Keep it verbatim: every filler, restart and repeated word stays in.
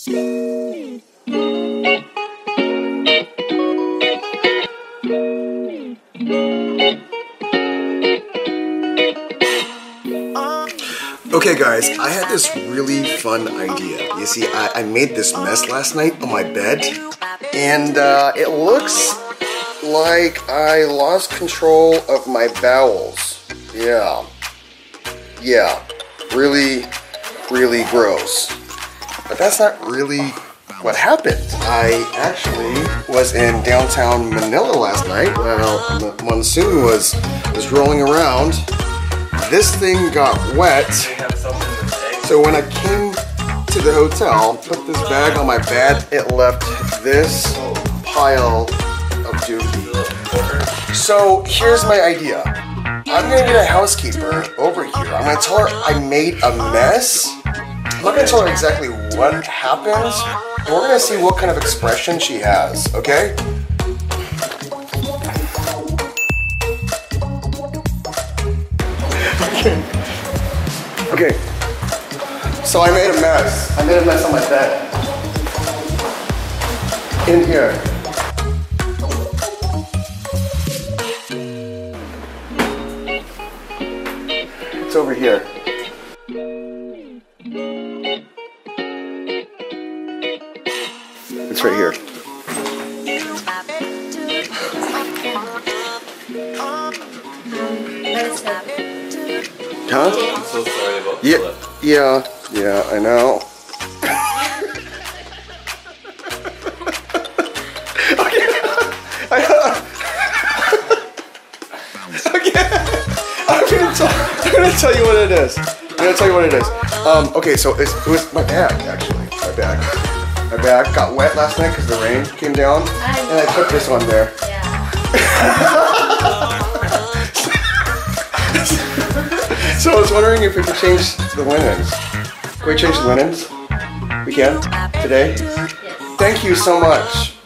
Okay guys, I had this really fun idea. You see, I, I made this mess last night on my bed, and uh, it looks like I lost control of my bowels. Yeah. Yeah. Really, really gross. But that's not really what happened. I actually was in downtown Manila last night while the monsoon was, was rolling around. This thing got wet, so when I came to the hotel, put this bag on my bed, it left this pile of dookie. So here's my idea. I'm gonna get a housekeeper over here. I'm gonna tell her I made a mess. I'm not gonna tell her exactly what happened, but we're gonna see what kind of expression she has, okay? Okay, so I made a mess. I made a mess on my bed. In here. It's over here. It's right here. Huh? I'm so sorry about yeah, that. Yeah, yeah, I know. Okay. Okay. I'm gonna, tell, I'm gonna tell you what it is. I'm gonna tell you what it is. Um, okay, so it's, it was my bag, actually. My bag. My bag got wet last night because the rain came down, and I put this on there. Yeah. So I was wondering if we could change the linens. Can we change the linens? We can? Today? Yes. Thank you so much.